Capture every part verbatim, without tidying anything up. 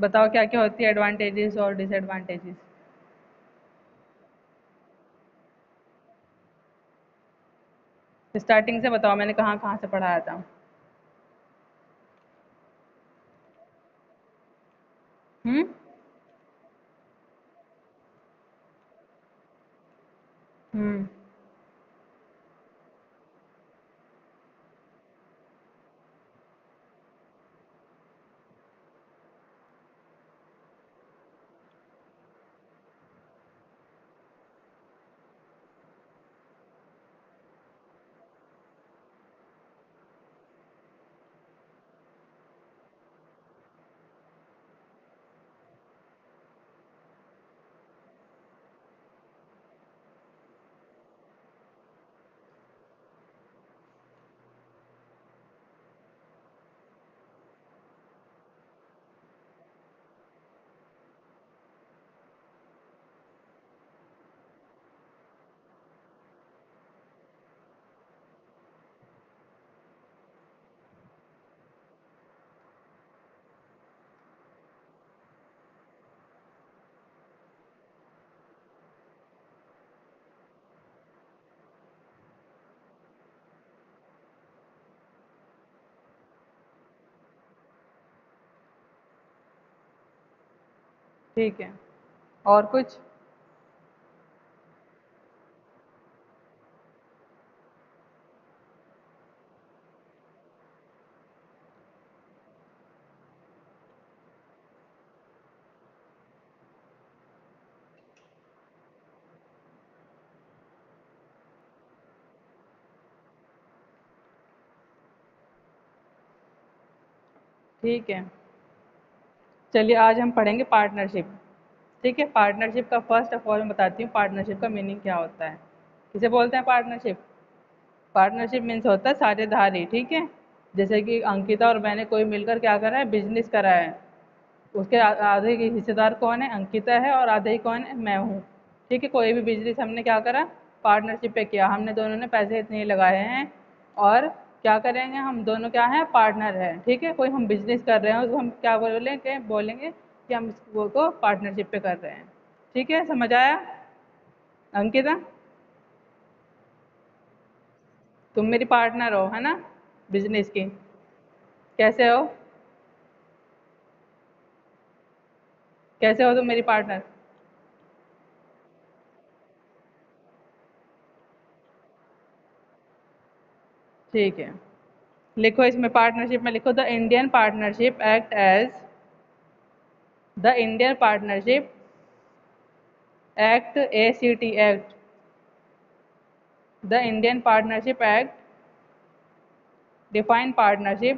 बताओ क्या क्या होती है एडवांटेजेस और डिसएडवांटेजेस। स्टार्टिंग से बताओ, मैंने कहाँ कहाँ से पढ़ाया था। हम्म। हम्म। ठीक है, और कुछ। ठीक है, चलिए आज हम पढ़ेंगे पार्टनरशिप। ठीक है, पार्टनरशिप का फर्स्ट ऑफ ऑल मैं बताती हूँ पार्टनरशिप का मीनिंग क्या होता है। किसे बोलते हैं पार्टनरशिप। पार्टनरशिप मीन्स होता है साझेदारी। ठीक है, जैसे कि अंकिता और मैंने कोई मिलकर क्या करा है, बिजनेस करा है। उसके आ- आधे के हिस्सेदार कौन है, अंकिता है, और आधे ही कौन है, मैं हूँ। ठीक है, कोई भी बिजनेस हमने क्या करा, पार्टनरशिप पे किया, हमने दोनों ने पैसे इतने ही लगाए हैं, और क्या करेंगे, हम दोनों क्या हैं, पार्टनर हैं। ठीक है, कोई हम बिजनेस कर रहे हैं उसको हम क्या बोलेंगे, बोलेंगे कि हम इसको को पार्टनरशिप पे कर रहे हैं। ठीक है, समझ आया अंकिता। तुम मेरी पार्टनर हो, है ना, बिजनेस की। कैसे हो, कैसे हो तुम मेरी पार्टनर। ठीक है, लिखो इसमें पार्टनरशिप में, लिखो the Indian partnership act as, the Indian partnership act, A C T act, the Indian partnership act define partnership,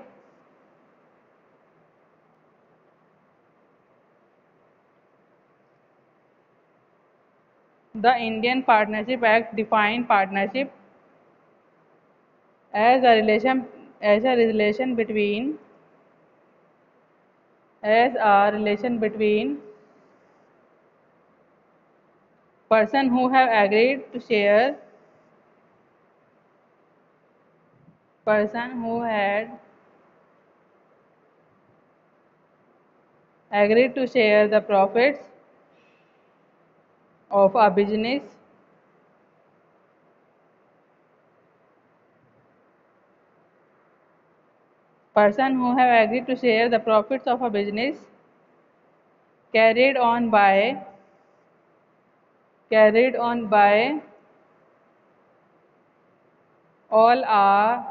the Indian partnership act define partnership as a relation, as a relation between, as a relation between person who have agreed to share, person who had agreed to share the profits of a business, person who have agreed to share the profits of a business carried on by, carried on by all are,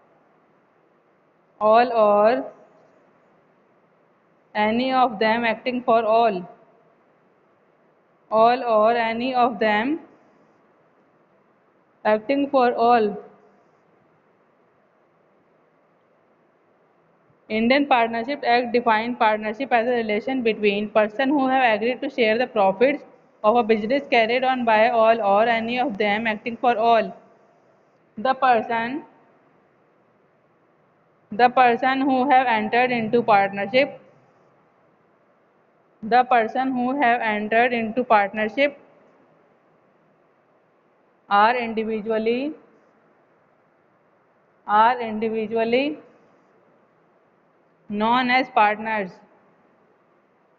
all or any of them acting for all, all or any of them acting for all. Indian Partnership Act defines partnership as a relation between persons who have agreed to share the profits of a business carried on by all or any of them acting for all. The person, the person who have entered into partnership, the person who have entered into partnership are individually, are individually known as partners.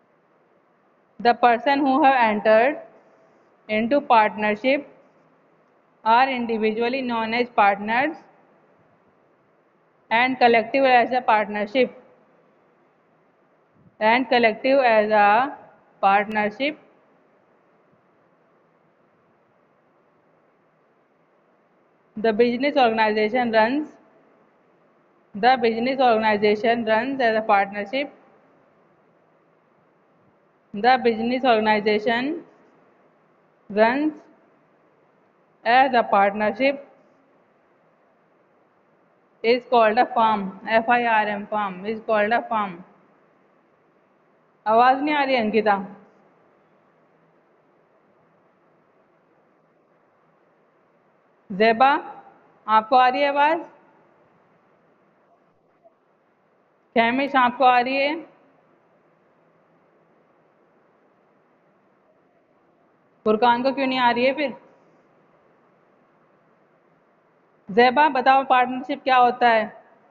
The person who have entered into partnership are individually known as partners and collective as a partnership and collective as a partnership. The business organization runs the business organization runs as a partnership. The business organization runs as a partnership is called a firm. F I R M firm is called a firm. आवाज़ नहीं आ रही अंकिता? ज़ेबा आपको आ रही है आवाज़? कैमिश आपको आ रही है? फुरकान को क्यों नहीं आ रही है फिर? ज़ेबा बताओ पार्टनरशिप क्या होता है?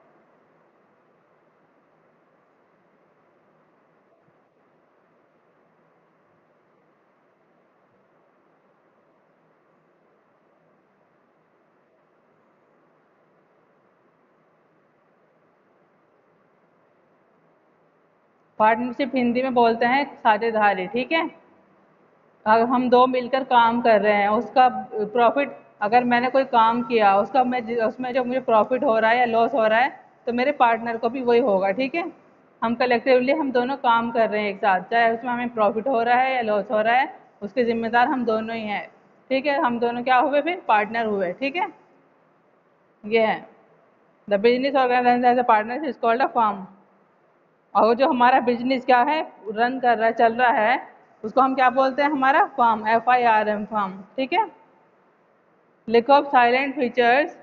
पार्टनरशिप हिंदी में बोलते हैं साझेदारी, ठीक है। अगर हम दो मिलकर काम कर रहे हैं, उसका प्रॉफिट, अगर मैंने कोई काम किया उसका मैं उसमें जो मुझे प्रॉफिट हो रहा है या लॉस हो रहा है तो मेरे पार्टनर को भी वही होगा, ठीक है। हम कलेक्टिवली हम दोनों काम कर रहे हैं एक साथ, चाहे उसमें हमें प्रॉफिट हो रहा है या लॉस हो रहा है, उसके जिम्मेदार हम दोनों ही हैं, ठीक है। हम दोनों क्या हुए फिर? पार्टनर हुए, ठीक है। ये है the business organization as a partner is called a firm. और जो हमारा बिजनेस क्या है, रन कर रहा है, चल रहा है, उसको हम क्या बोलते हैं? हमारा firm, F I R M firm, ठीक है। लिखो silent features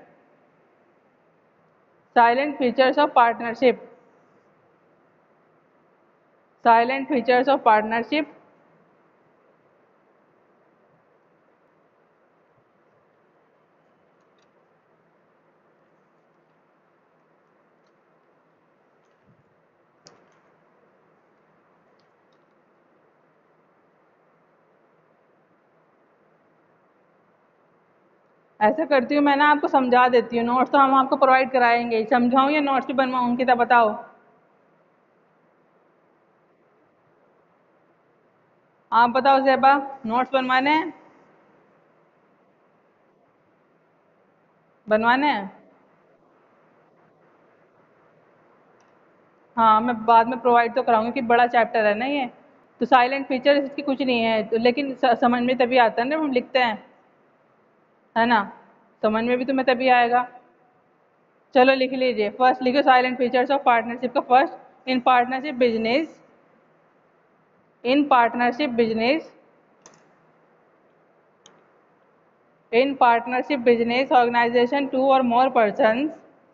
silent features of partnership. Silent features of partnership. ऐसा करती हूँ मैं ना, आपको समझा देती हूँ। नोट्स तो हम आपको प्रोवाइड कराएंगे, समझाऊँ या नोट्स भी बनवाऊँ? कितना बताओ? आप बताओ ज़ेबा, नोट्स बनवाने हैं? बनवाने हैं? हाँ, मैं बाद में प्रोवाइड तो कराऊंगी कि बड़ा चैप्टर है ना ये। तो साइलेंट फीचर इसकी कुछ नहीं है तो, लेकिन स- समझ में तभी आता है ना, हम लिखते हैं, है ना। समझ में भी तुम्हें तभी आएगा। चलो लिख लीजिए। फर्स्ट लिखो साइलेंट फीचर्स ऑफ पार्टनरशिप का first, in partnership business in partnership business in partnership business organization two or more persons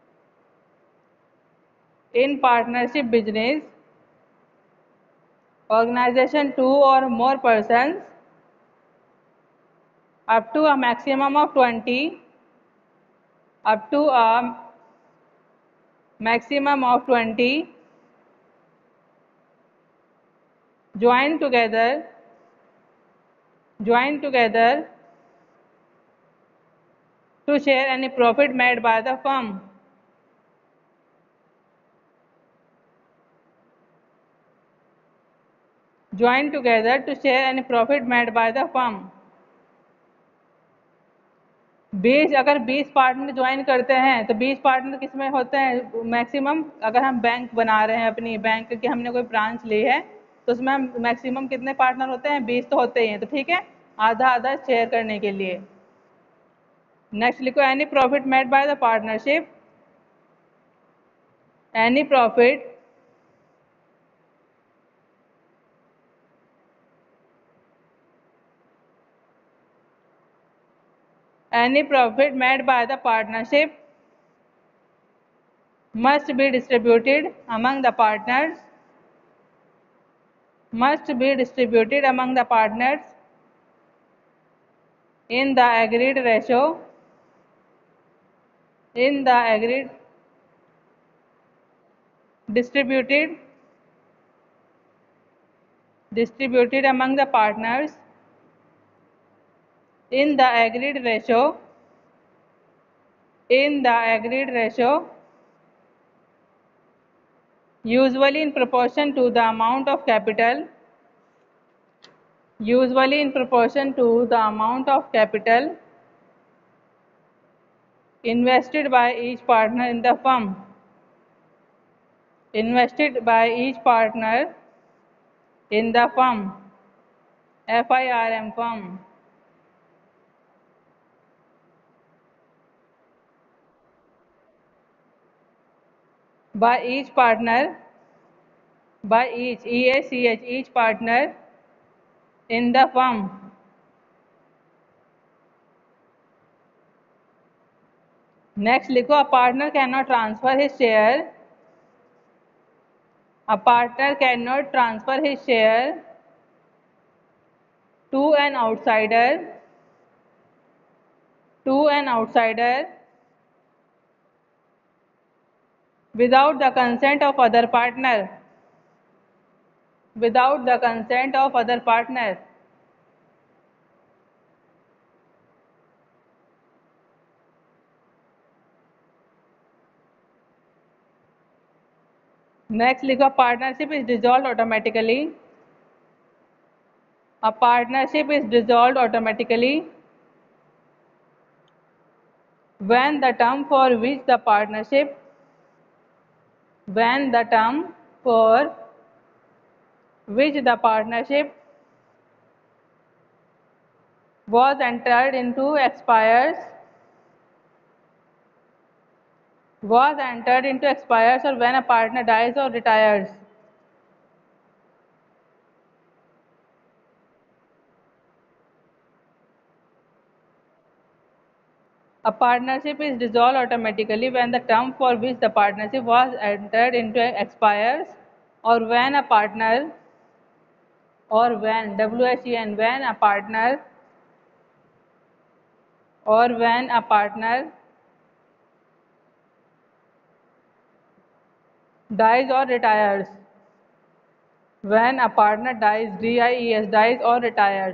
in partnership business organization two or more persons up to a maximum of twenty up to a maximum of twenty join together join together to share any profit made by the firm. Join together to share any profit made by the firm. बीस, अगर बीस partner join करते हैं तो बीस partner किस में होते हैं? मैक्सिमम, अगर हम बैंक बना रहे हैं, अपनी बैंक की हमने कोई ब्रांच ली है, तो उसमें हम मैक्सिमम कितने पार्टनर होते हैं? बीस तो होते ही हैं, तो ठीक है, आधा आधा शेयर करने के लिए। नेक्स्ट लिखो any profit made by the partnership any profit any profit made by the partnership must be distributed among the partners must be distributed among the partners in the agreed ratio in the agreed distributed distributed among the partners in the agreed ratio in the agreed ratio usually in proportion to the amount of capital usually in proportion to the amount of capital invested by each partner in the firm invested by each partner in the firm firm firm by each partner by each each each partner in the firm. Next लिखो, a partner cannot transfer his share a partner cannot transfer his share to an outsider to an outsider without the consent of other partner without the consent of other partner. Next लिखो, partnership is dissolved automatically a partnership is dissolved automatically when the term for which the partnership when the term for which the partnership was entered into expires was entered into expires or when a partner dies or retires. A partnership is dissolved automatically when the term for which the partnership was entered into expires or when a partner or when when when a partner or when a partner dies or retires when a partner dies dies dies or retires.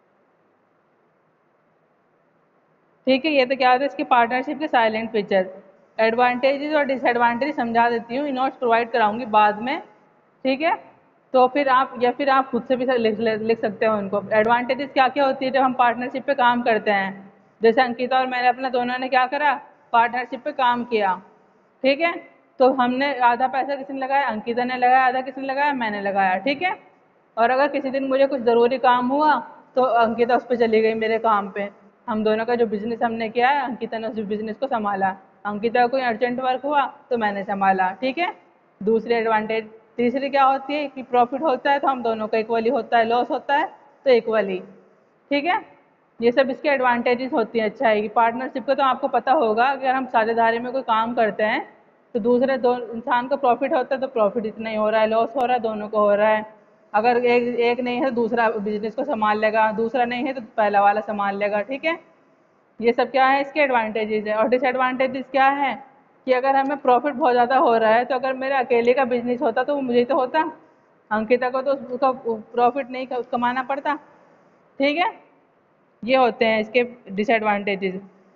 ठीक है, ये तो क्या होता है इसकी partnership के silent feature. Advantages और डिसएडवांटेज समझा देती हूँ, नोट्स प्रोवाइड कराऊंगी बाद में. ठीक है, तो फिर आप या फिर आप खुद से भी लिख, लिख सकते हो उनको. एडवांटेजेस क्या क्या होती है जब हम पार्टनरशिप पे काम करते हैं. जैसे अंकिता और मैंने अपना दोनों ने क्या करा, पार्टनरशिप पे काम किया. ठीक है, तो हमने आधा पैसा किसने लगाया, अंकिता ने लगाया, आधा किसने लगाया, मैंने लगाया. ठीक है, और अगर किसी दिन मुझे कुछ ज़रूरी काम हुआ तो अंकिता उस पर चली गई मेरे काम पे. हम दोनों का जो बिजनेस हमने किया है, अंकिता ने उस बिजनेस को संभाला. अंकिता को कोई अर्जेंट वर्क हुआ तो मैंने संभाला. ठीक है, दूसरी एडवांटेज. तीसरी क्या होती है कि प्रॉफिट होता है तो हम दोनों का इक्वली होता है, लॉस होता है तो इक्वली. ठीक है, ये सब इसके एडवांटेजेस होती हैं. अच्छा है कि पार्टनरशिप का तो आपको पता होगा, अगर हम साझेदारी में कोई काम करते हैं तो दूसरे दो इंसान को प्रॉफिट होता है तो प्रॉफिट इतना ही हो रहा है, लॉस हो रहा है दोनों को हो रहा है. अगर एक एक नहीं है तो दूसरा बिजनेस को संभाल लेगा, दूसरा नहीं है तो पहला वाला संभाल लेगा. ठीक है, ये सब क्या है इसके एडवांटेजेस है. और डिसएडवांटेजेस क्या है कि अगर हमें प्रॉफिट बहुत ज़्यादा हो रहा है तो अगर मेरे अकेले का बिजनेस होता तो वो मुझे तो होता, अंकिता को तो उसका प्रॉफिट नहीं कमाना पड़ता. ठीक है, ये होते हैं इसके डिसएडवांटेजेस.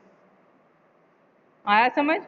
आया समझ.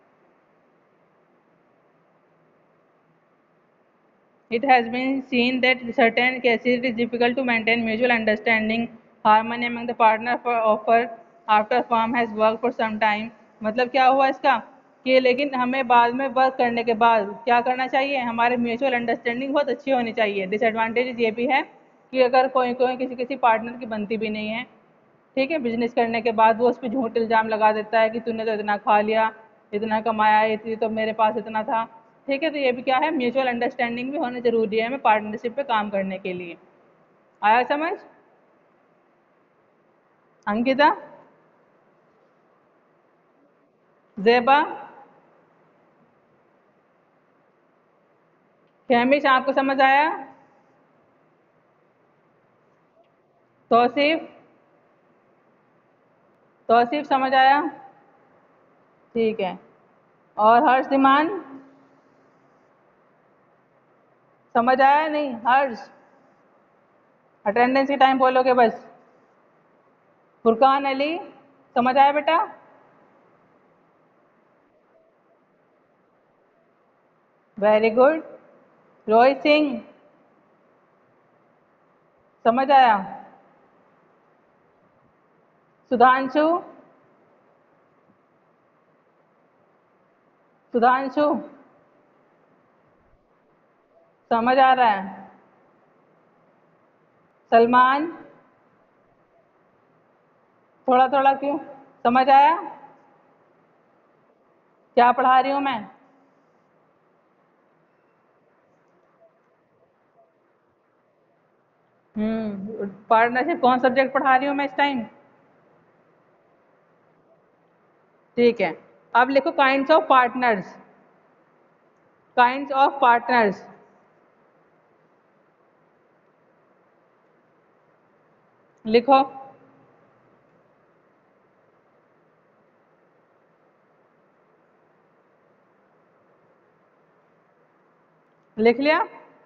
It has been seen that in certain cases it is difficult to maintain mutual understanding, harmony among the partner for offer after firm has worked for some time. मतलब क्या हुआ इसका कि लेकिन हमें बाद में वर्क करने के बाद क्या करना चाहिए, हमारे म्यूचुअल अंडरस्टैंडिंग बहुत अच्छी होनी चाहिए. डिसएडवांटेज ये भी है कि अगर कोई कोई किसी किसी पार्टनर की बनती भी नहीं है. ठीक है, बिजनेस करने के बाद वो उस पर झूठ इल्ज़ाम लगा देता है कि तूने तो इतना खा लिया, इतना कमाया, ये तो मेरे पास इतना था. ठीक है, तो ये भी क्या है, म्यूचुअल अंडरस्टैंडिंग भी होना जरूरी है हमें पार्टनरशिप पे काम करने के लिए. आया समझ. अंकिता, जेबा, फहमिश, आपको समझ आया. तौसीफ, तौसीफ समझ आया. ठीक है, और हर्ष दिमान समझ आया नहीं. हर्ष, अटेंडेंस की टाइम बोलोगे बस। फुरकान अली, समझ आया बेटा? Very good. रोहित सिंह, समझ आया? सुधांशु, सुधांशु, समझ आ रहा है? सलमान, थोड़ा थोड़ा क्यों? समझ आया क्या पढ़ा रही हूँ मैं? हम्म पार्टनरशिप कौन सब्जेक्ट पढ़ा रही हूँ मैं इस टाइम? ठीक है। अब लिखो kinds of partners. Kinds of partners, लिखो। लिख लिया?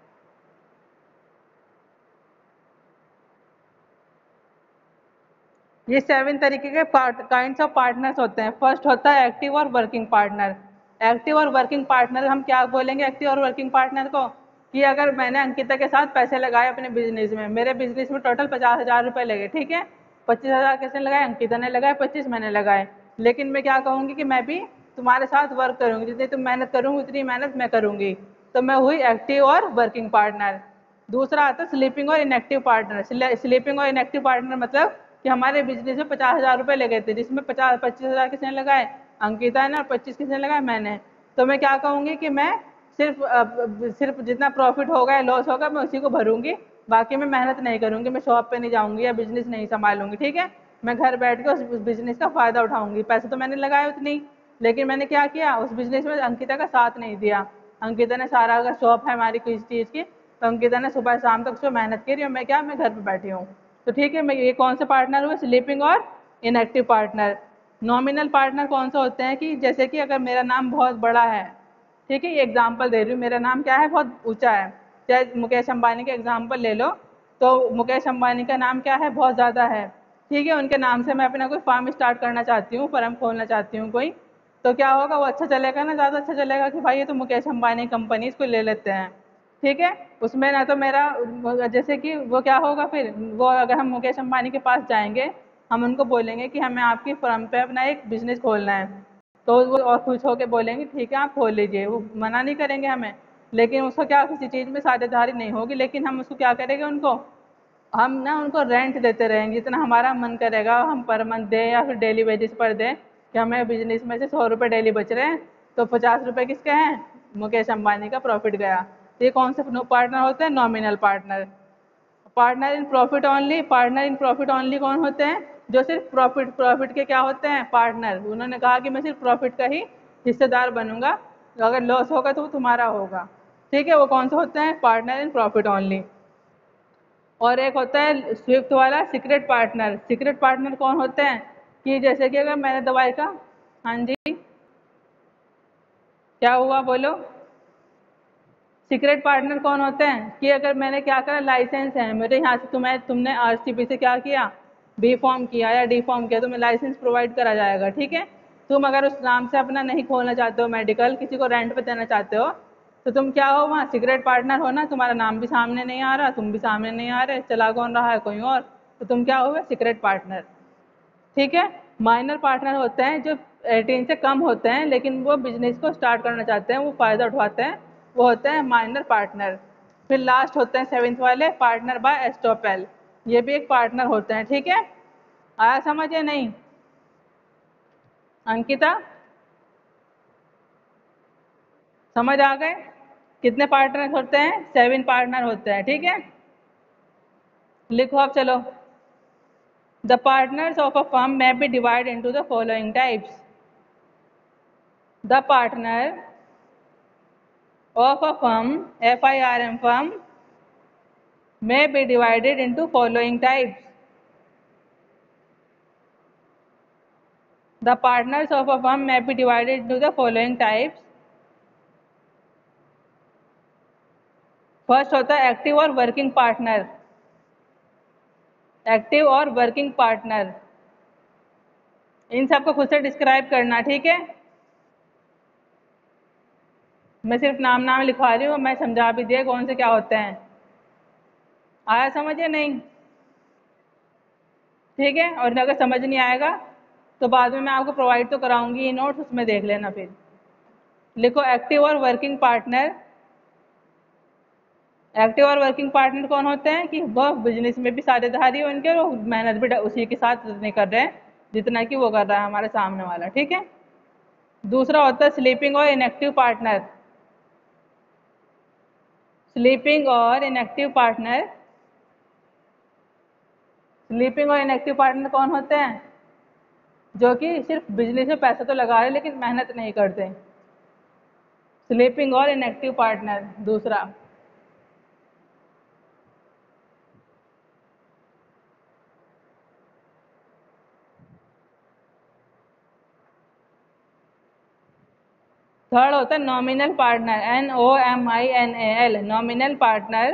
ये सेवन तरीके के पार्ट काइंड्स ऑफ पार्टनर्स होते हैं। फर्स्ट होता है एक्टिव और वर्किंग पार्टनर। एक्टिव और वर्किंग पार्टनर हम क्या बोलेंगे एक्टिव और वर्किंग पार्टनर को? कि अगर मैंने अंकिता के साथ पैसे लगाए अपने बिजनेस में, मेरे बिजनेस में टोटल पचास हजार रुपये लगे, ठीक है? पच्चीस हजार किसने लगाए? अंकिता ने लगाए, पच्चीस मैंने लगाए। लेकिन मैं क्या कहूँगी कि मैं भी तुम्हारे साथ वर्क करूँगी, जितनी तुम मेहनत करूँगी उतनी मेहनत मैं करूँगी। तो मैं हुई एक्टिव और वर्किंग पार्टनर। दूसरा आता है स्लीपिंग और इनएक्टिव पार्टनर। स्लीपिंग और इनएक्टिव पार्टनर मतलब कि हमारे बिजनेस में पचास हजार रुपये लगे थे, जिसमें पचास पच्चीस हजार किसने लगाए? अंकिता ने, और पच्चीस किसने लगाए? मैंने। तो मैं क्या कहूँगी कि मैं सिर्फ सिर्फ जितना प्रॉफिट होगा या लॉस होगा मैं उसी को भरूंगी, बाकी मैं मेहनत नहीं करूंगी, मैं शॉप पे नहीं जाऊंगी या बिजनेस नहीं संभालूंगी, ठीक है? मैं घर बैठ के उस बिजनेस का फायदा उठाऊंगी। पैसे तो मैंने लगाए उतनी, लेकिन मैंने क्या किया, उस बिजनेस में अंकिता का साथ नहीं दिया। अंकिता ने सारा, अगर शॉप है हमारी किसी चीज़ की, तो अंकिता ने सुबह शाम तक उसमें मेहनत करी और मैं क्या, मैं घर पर बैठी हूँ। तो ठीक है, मैं ये कौन से पार्टनर हुए? स्लीपिंग और इनएक्टिव पार्टनर। नॉमिनल पार्टनर कौन सा होते हैं? कि जैसे कि अगर मेरा नाम बहुत बड़ा है, ठीक है, ये एग्जाम्पल दे रही हूँ, मेरा नाम क्या है, बहुत ऊंचा है। चाहे मुकेश अंबानी का एग्जाम्पल ले लो, तो मुकेश अंबानी का नाम क्या है, बहुत ज़्यादा है, ठीक है? उनके नाम से मैं अपना कोई फार्म स्टार्ट करना चाहती हूँ, फर्म खोलना चाहती हूँ कोई, तो क्या होगा, वो अच्छा चलेगा ना, ज़्यादा अच्छा चलेगा कि भाई ये तो मुकेश अंबानी कंपनी, इसको ले लेते हैं, ठीक है? उसमें ना तो मेरा, जैसे कि वो क्या होगा फिर, वो अगर हम मुकेश अंबानी के पास जाएंगे, हम उनको बोलेंगे कि हमें आपकी फर्म पे अपना एक बिजनेस खोलना है, तो वो और खुश होकर बोलेंगे ठीक है आप खोल लीजिए, वो मना नहीं करेंगे हमें। लेकिन उसको क्या, किसी चीज़ में साझेदारी नहीं होगी, लेकिन हम उसको क्या करेंगे, उनको हम ना उनको रेंट देते रहेंगे, जितना हमारा मन करेगा हम पर मंथ दें या फिर डेली बेसिस पर दें, कि हमें बिजनेस में से सौ रुपये डेली बच रहे हैं, तो पचास रुपये किसके हैं, मुकेश अंबानी का प्रॉफिट गया। तो ये कौन से पार्टनर होते हैं? Nominal partner. Partner in profit only. Partner in profit only कौन होते हैं? जो सिर्फ प्रॉफिट प्रॉफिट के क्या होते हैं, पार्टनर। उन्होंने कहा कि मैं सिर्फ प्रॉफिट का ही हिस्सेदार बनूंगा, तो अगर लॉस होगा तो वो तुम्हारा होगा, ठीक है? वो कौन से होते हैं? Partner in profit only. और एक होता है स्विफ्ट वाला, सीक्रेट पार्टनर। सीक्रेट पार्टनर कौन होते हैं? कि जैसे कि अगर मैंने दवाई का, हाँ जी, क्या हुआ बोलो? सीक्रेट पार्टनर कौन होते हैं? कि अगर मैंने क्या करा, लाइसेंस है मेरे यहाँ से, तुम्हें तुमने आरसीपी से क्या किया, बी फॉर्म किया या डी फॉर्म किया, तुम्हें लाइसेंस प्रोवाइड करा जाएगा, ठीक है? तुम अगर उस नाम से अपना नहीं खोलना चाहते हो मेडिकल, किसी को रेंट पे देना चाहते हो, तो तुम क्या हो, वहाँ सीक्रेट पार्टनर हो ना, तुम्हारा नाम भी सामने नहीं आ रहा, तुम भी सामने नहीं आ रहे, चला कौन रहा है, कोई और, तो तुम क्या हो, सीक्रेट पार्टनर, ठीक है? माइनर पार्टनर होते हैं जो एटीन से कम होते हैं, लेकिन वो बिजनेस को स्टार्ट करना चाहते हैं, वो फायदा उठवाते हैं, वो होते हैं माइनर पार्टनर। फिर लास्ट होते हैं सेवेंथ वाले, पार्टनर बाय एस्टोपेल। ये भी एक पार्टनर होते हैं, ठीक है? आया समझ या नहीं? अंकिता, समझ आ गए? कितने पार्टनर होते हैं? सेवन पार्टनर होते हैं, ठीक है? लिखो अब चलो। The partners of a firm may be divided into the following types. The partner of a firm, F I R M firm, may be divided into following types. The partners of a firm may be divided into the following types. First होता है active और working partner. Active और working partner, इन सबको खुद से describe करना, ठीक है। मैं सिर्फ नाम नाम लिखवा रही हूँ, मैं समझा भी दिया कौन से क्या होते हैं। आया समझ या नहीं? ठीक है, और अगर समझ नहीं आएगा तो बाद में मैं आपको प्रोवाइड तो कराऊंगी ये नोट्स, उसमें देख लेना। फिर लिखो एक्टिव और वर्किंग पार्टनर। एक्टिव और वर्किंग पार्टनर कौन होते हैं कि वह बिजनेस में भी साझेदारी है उनके, और मेहनत भी उसी के साथ नहीं कर रहे हैं जितना कि वो कर रहा है हमारे सामने वाला, ठीक है। दूसरा होता है स्लीपिंग और इनएक्टिव पार्टनर। स्लीपिंग और इनएक्टिव पार्टनर, स्लीपिंग और इनएक्टिव पार्टनर कौन होते हैं? जो कि सिर्फ बिजनेस में पैसा तो लगा रहे लेकिन मेहनत नहीं करते। स्लीपिंग और इनएक्टिव पार्टनर दूसरा। थर्ड होता है nominal partner, N O M I N A L, nominal partner.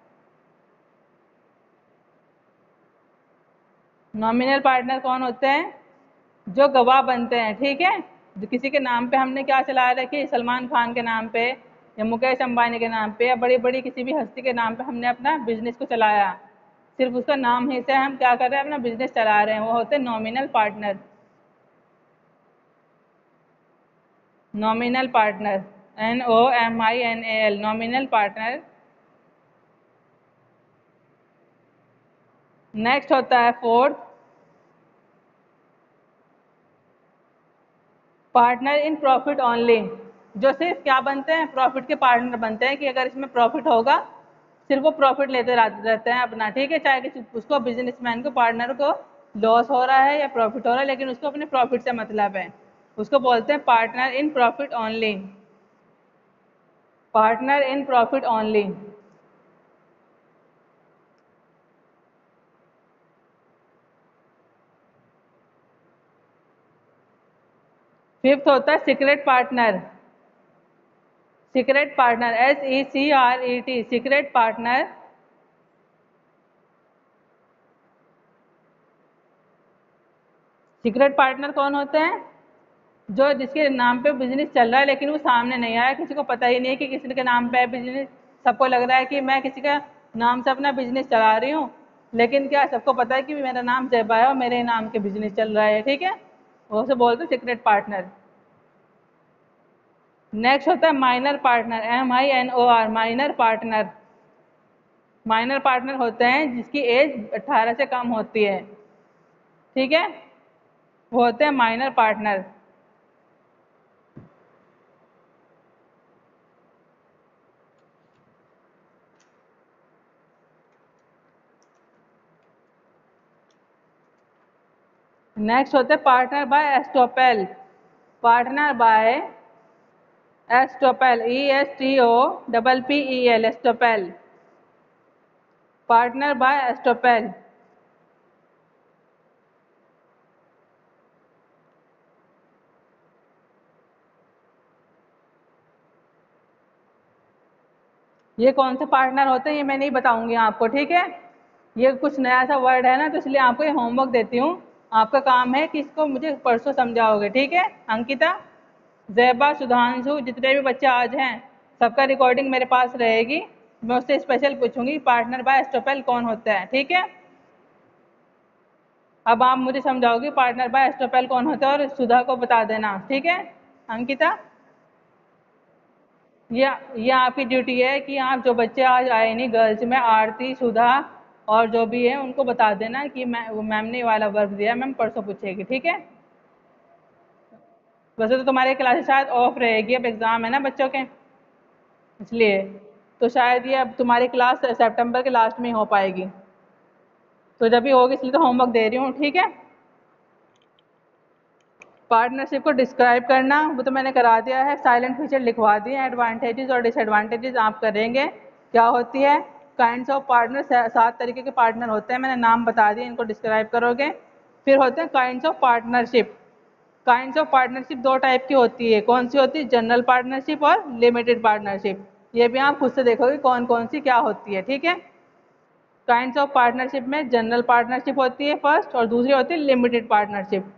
Nominal partner कौन होते हैं? जो गवाह बनते हैं, ठीक है। जो किसी के नाम पे हमने क्या चला रखी, सलमान खान के नाम पे या मुकेश अंबानी के नाम पे या बड़ी बड़ी किसी भी हस्ती के नाम पे हमने अपना बिजनेस को चलाया, सिर्फ उसका नाम ही से हम क्या कर रहे हैं, अपना बिजनेस चला रहे हैं, वो होते हैं nominal partner. Nominal partner, N O M I N A L, nominal partner. Next होता है fourth, partner in profit only. जो सिर्फ क्या बनते हैं, प्रॉफिट के पार्टनर बनते हैं कि अगर इसमें प्रॉफिट होगा सिर्फ वो प्रॉफिट लेते रहते हैं अपना, ठीक है। चाहे किसी उसको बिजनेसमैन को, पार्टनर को लॉस हो रहा है या प्रॉफिट हो रहा है, लेकिन उसको अपने प्रॉफिट से मतलब है, उसको बोलते हैं partner in profit only. Partner in profit only. Fifth होता है secret partner. Secret partner, S E C R E T, secret partner. Secret partner कौन होते हैं? जो जिसके नाम पे बिजनेस चल रहा है लेकिन वो सामने नहीं आया, किसी को पता ही नहीं है कि किसी के नाम पे है बिजनेस। सबको लग रहा है कि मैं किसी का नाम से अपना बिजनेस चला रही हूँ, लेकिन क्या सबको पता है कि मेरा नाम जयबा है और मेरे नाम के बिजनेस चल रहा है, ठीक है। वो से बोलते हैं सीक्रेट पार्टनर। नेक्स्ट होता है minor partner, M I N O R, minor partner. Minor partner होते हैं जिसकी एज अट्ठारह से कम होती है, ठीक है, वो होते हैं माइनर पार्टनर। नेक्स्ट होते हैं partner by estoppel. Partner by estoppel, E S T O double P E L, estoppel. Partner by estoppel. ये कौन से पार्टनर होते हैं ये मैं नहीं बताऊंगी आपको, ठीक है। ये कुछ नया सा वर्ड है ना, तो इसलिए आपको ये होमवर्क देती हूँ। आपका काम है कि इसको मुझे परसों समझाओगे, ठीक है। अंकिता, जैबा, सुधांशु, जितने भी बच्चे आज हैं सबका रिकॉर्डिंग मेरे पास रहेगी। मैं उससे स्पेशल पूछूंगी पार्टनर बाय एस्टोपेल कौन होता है, ठीक है। अब आप मुझे समझाओगे पार्टनर बाय एस्टोपेल कौन होता है और सुधा को बता देना, ठीक है अंकिता। ये ये आपकी ड्यूटी है कि आप जो बच्चे आज आए नहीं गर्ल्स में, आरती, सुधा और जो भी है उनको बता देना कि मैं वो मैम ने वाला वर्क दिया, मैम परसों पूछेगी, ठीक है। वैसे तो तुम्हारे क्लासेस शायद ऑफ रहेगी, अब एग्ज़ाम है ना बच्चों के, इसलिए तो शायद ये अब तुम्हारी क्लास सितंबर के लास्ट में ही हो पाएगी। तो जब भी होगी इसलिए तो होमवर्क दे रही हूँ, ठीक है। पार्टनरशिप को डिस्क्राइब करना वो तो मैंने करा दिया है, साइलेंट फीचर लिखवा दिए, एडवांटेजेस और डिसएडवांटेजेस आप करेंगे। क्या होती है काइंड्स ऑफ पार्टनर, सात तरीके के पार्टनर होते हैं, मैंने नाम बता दिए, इनको डिस्क्राइब करोगे। फिर होते हैं kinds of partnership. Kinds of partnership दो टाइप की होती है, कौन सी होती है, जनरल पार्टनरशिप और लिमिटेड पार्टनरशिप। ये भी आप खुद से देखोगे कौन कौन सी क्या होती है, ठीक है। काइंड्स ऑफ पार्टनरशिप में जनरल पार्टनरशिप होती है फर्स्ट, और दूसरी होती है लिमिटेड पार्टनरशिप।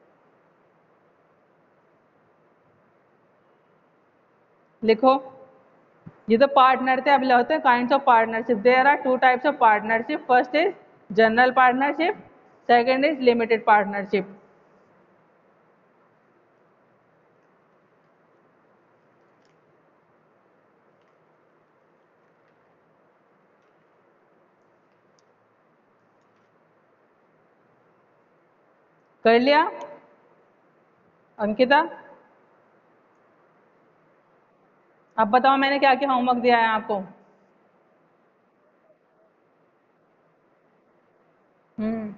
लिखो, ये तो पार्टनर थे, अब होते हैं kinds of partnership. There are two types of partnership, first is general partnership, second is limited partnership. कर लिया अंकिता? अब बताओ मैंने क्या क्या होमवर्क दिया है आपको। हम्म।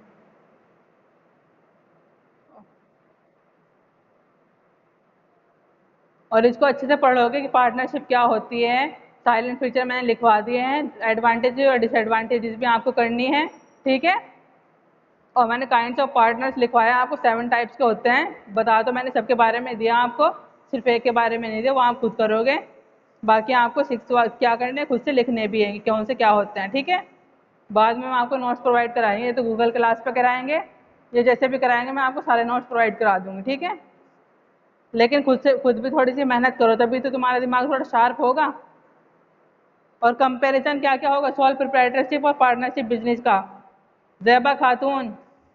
और इसको अच्छे से पढ़ोगे कि पार्टनरशिप क्या होती है। साइलेंट फीचर मैंने लिखवा दिए हैं, एडवांटेजेस और डिसएडवांटेजेस भी आपको करनी है, ठीक है। और मैंने काइंड्स ऑफ पार्टनर्स लिखवाया आपको, सेवन टाइप्स के होते हैं। बता तो मैंने सबके बारे में दिया आपको, सिर्फ एक के बारे में नहीं दिया, वो आप खुद करोगे। बाकी आपको सिक्स क्या करने, खुद से लिखने भी हैं कि कौन से क्या होते हैं, ठीक है। बाद में हम आपको नोट्स प्रोवाइड कराएंगे, ये तो गूगल क्लास पे कराएंगे, ये जैसे भी कराएंगे मैं आपको सारे नोट्स प्रोवाइड करा दूंगी, ठीक है। लेकिन खुद से खुद भी थोड़ी सी मेहनत करो, तभी तो तुम्हारा दिमाग थोड़ा शार्प होगा। और कंपैरिजन क्या क्या होगा, सॉल्व प्रोप्राइटरशिप और पार्टनरशिप बिजनेस का। जैबा खातून,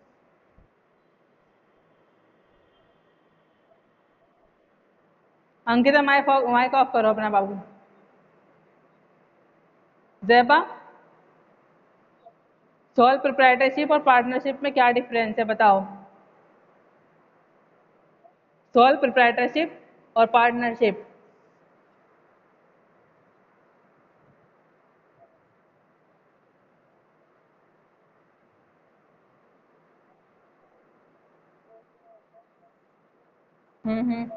अंकिता माइक माइक ऑफ करो अपना बाबू। जैबा, सॉल्व प्रोप्राइटरशिप और पार्टनरशिप में क्या डिफरेंस है बताओ। सॉल्व प्रोप्राइटरशिप और पार्टनरशिप। हम्म हम्म।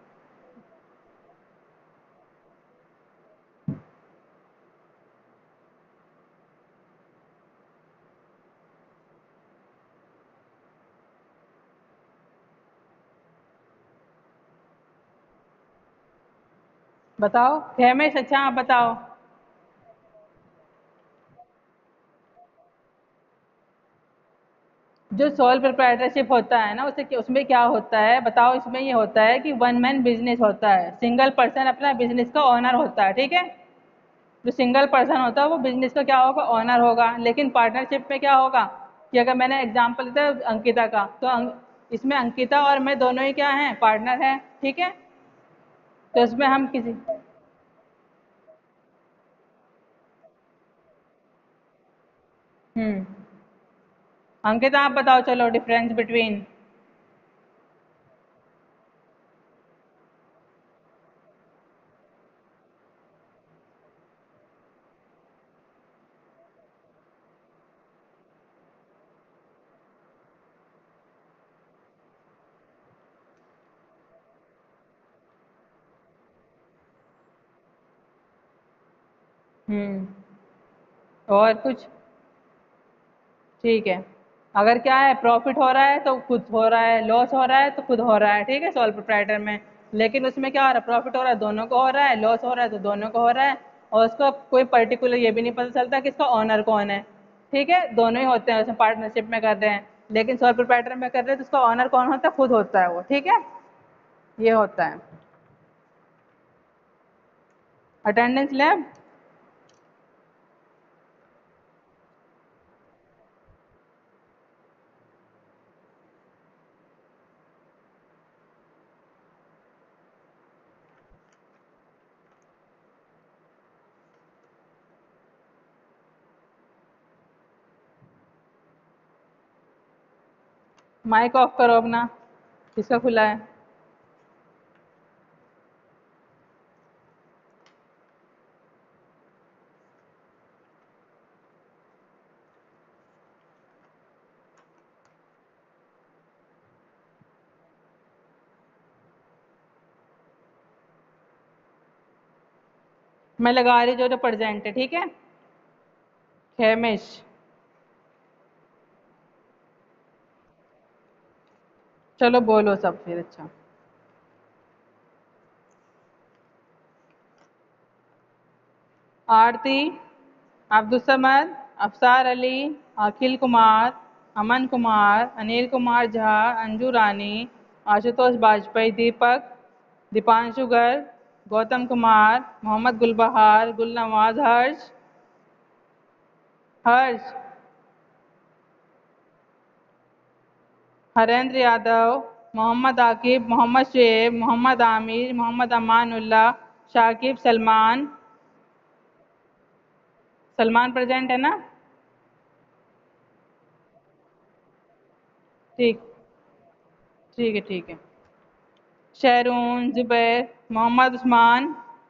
बताओ हेमेश, अच्छा आप बताओ। जो सोल प्रोप्राइटरशिप होता है ना, उसे उसमें क्या होता है बताओ। इसमें ये होता है कि वन मैन बिजनेस होता है, सिंगल पर्सन अपना बिजनेस का ओनर होता है, ठीक है। जो सिंगल पर्सन होता है वो बिजनेस का क्या होगा, ओनर होगा। लेकिन पार्टनरशिप में क्या होगा कि अगर मैंने एग्जांपल दिया अंकिता का, तो अं, इसमें अंकिता और मैं दोनों ही क्या हैं, पार्टनर हैं, ठीक है। तो इसमें हम किसी, हम्म, अंकिता आप बताओ चलो डिफरेंस बिटवीन। हम्म। और कुछ, ठीक है। अगर क्या है, प्रॉफिट हो रहा है तो खुद हो रहा है, लॉस हो रहा है तो खुद हो रहा है, ठीक है, सोल प्रोप्राइटर में। लेकिन उसमें क्या हो रहा है, प्रॉफिट हो रहा है दोनों को हो रहा है, लॉस हो रहा है तो दोनों को हो रहा है। और उसका कोई पर्टिकुलर ये भी नहीं पता चलता कि इसका ऑनर कौन है, ठीक है। दोनों ही होते हैं उसमें, पार्टनरशिप में कर रहे हैं। लेकिन सोल प्रोप्राइटर में कर रहे हैं तो उसका ऑनर कौन होता है, खुद होता है वो, ठीक है। ये होता है। अटेंडेंस लैब, माइक ऑफ करो अपना, किसका खुला है। मैं लगा रही जो जो प्रेजेंट है, ठीक है। खेमिश, चलो बोलो सब फिर, अच्छा। आरती, अब्दुल समद, अफसार अली, अखिल कुमार, अमन कुमार, अनिल कुमार झा, अंजू रानी, आशुतोष बाजपेयी, दीपक, दीपांशु गर्ग, गौतम कुमार, मोहम्मद गुलबहार, गुलनवाज, हर्ष, हर्ष, हरेंद्र यादव, मोहम्मद आकिब, मोहम्मद शुएब, मोहम्मद आमिर, मोहम्मद अमानुल्लाह, शाकिब, सलमान। सलमान प्रेजेंट है ना? ठीक, ठीक है, ठीक है। शहरून, जुबैर, मोहम्मद उस्मान,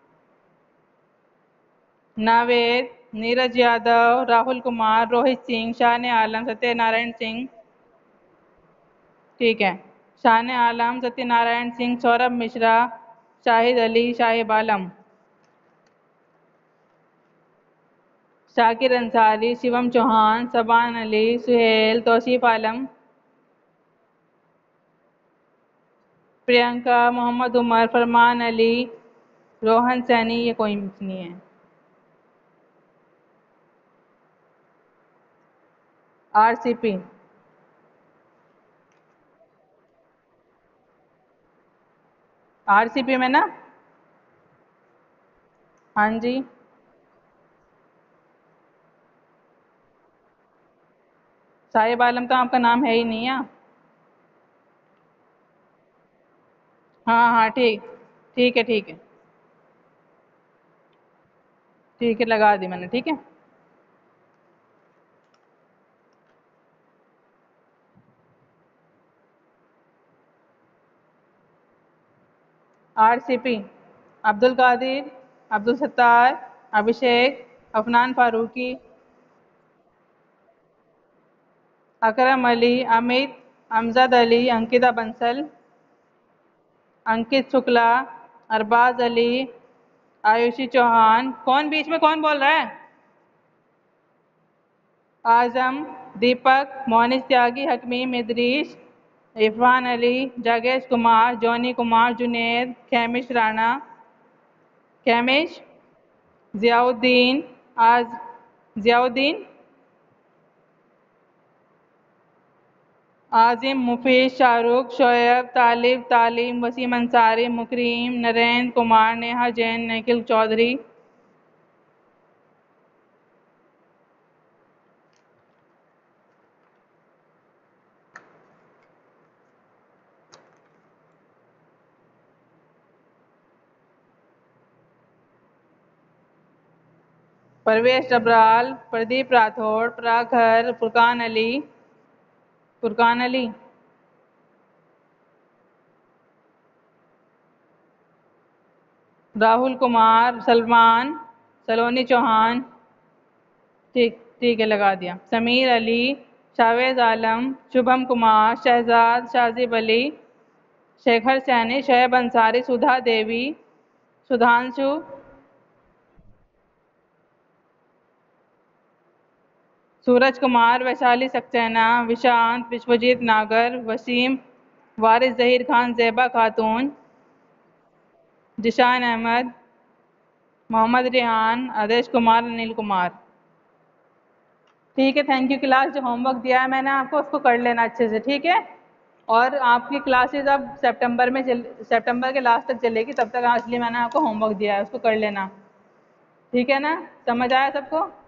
नावेद, नीरज यादव, राहुल कुमार, रोहित सिंह, शान आलम, सत्यनारायण सिंह। ठीक है। शान आलम, सत्यनारायण सिंह, सौरभ मिश्रा, शाहिद अली, शाहिब आलम, शाकिर अंसारी, शिवम चौहान, सबान अली, सुहेल, तौसीफ आलम, प्रियंका, मोहम्मद उमर, फरमान अली, रोहन सैनी। ये कोई नहीं है। आरसीपी, आरसीपी में ना? हाँ जी। साहिब आलम तो आपका नाम है ही नहीं है। हाँ हाँ, ठीक, ठीक है, ठीक है, ठीक है, लगा दी मैंने। ठीक है। आरसीपी, अब्दुल कादिर, अब्दुल सत्तार, अभिषेक, अफनान फारूकी, अकरम अली, अमित, अमजद अली, अंकिता बंसल, अंकित शुक्ला, अरबाज अली, आयुषी चौहान। कौन बीच में कौन बोल रहा है? आजम, दीपक, मोनिश त्यागी, हकमीम इदरीस, इरफान अली, जागेश कुमार, जॉनी कुमार, जुनेद, खेमिश राणा, खेमिश, जियाउद्दीन, आज जियाउद्दीन, आजिम, मुफीद, शाहरुख, शोएब, तालिब, तालीम, वसीम अंसारी, मुकरीम, नरेंद्र कुमार, नेहा जैन, निखिल चौधरी, परवेश डबराल, प्रदीप राठौड़, प्राखर, फुरकान अली, फुरकान अली, राहुल कुमार, सलमान, सलोनी चौहान। ठीक, ठीक है, लगा दिया। समीर अली, शावेज आलम, शुभम कुमार, शहजाद, शाजिब अली, शेखर सैनी, शोएब अंसारी, सुधा देवी, सुधांशु, सूरज कुमार, वैशाली सक्सेना, विशांत, विश्वजीत नागर, वसीम, वारिस जहीर खान, जैबा खातून, जिशान अहमद, मोहम्मद रिहान, आदेश कुमार, अनिल कुमार। ठीक है, थैंक यू क्लास। जो होमवर्क दिया है मैंने आपको उसको कर लेना अच्छे से। ठीक है। और आपकी क्लासेस अब सितंबर में चल सितंबर के लास्ट तक चलेगी, तब तक इसलिए मैंने आपको होमवर्क दिया है, उसको कर लेना। ठीक है ना? समझ आया सबको?